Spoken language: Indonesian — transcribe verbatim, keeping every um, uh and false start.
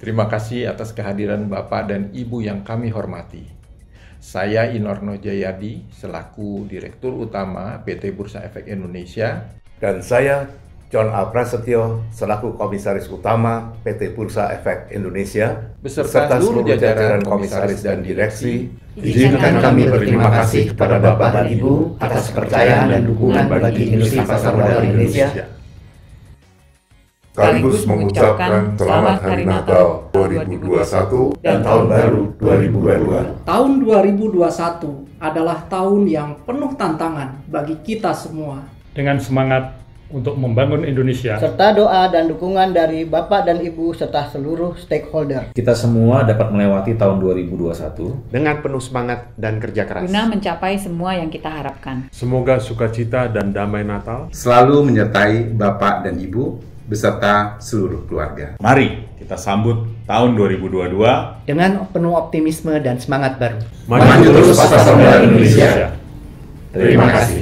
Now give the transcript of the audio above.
Terima kasih atas kehadiran Bapak dan Ibu yang kami hormati. Saya Inorno Jayadi, selaku Direktur Utama P T Bursa Efek Indonesia. Dan saya John A. Prasetyo, selaku Komisaris Utama P T Bursa Efek Indonesia, Beserta seluruh jajaran komisaris dan direksi, izinkan kami berterima kasih kepada Bapak dan Ibu atas kepercayaan dan dukungan bagi industri pasar modal Indonesia. Sekaligus mengucapkan Selamat Hari Natal dua ribu dua puluh satu dan Tahun Baru dua ribu dua puluh dua. Tahun dua ribu dua puluh satu adalah tahun yang penuh tantangan bagi kita semua. Dengan semangat untuk membangun Indonesia, serta doa dan dukungan dari Bapak dan Ibu serta seluruh stakeholder, kita semua dapat melewati tahun dua ribu dua puluh satu dengan penuh semangat dan kerja keras guna mencapai semua yang kita harapkan. Semoga sukacita dan damai Natal selalu menyertai Bapak dan Ibu beserta seluruh keluarga. Mari kita sambut tahun dua ribu dua puluh dua dengan penuh optimisme dan semangat baru. Maju terus pasar modal Indonesia. Terima kasih.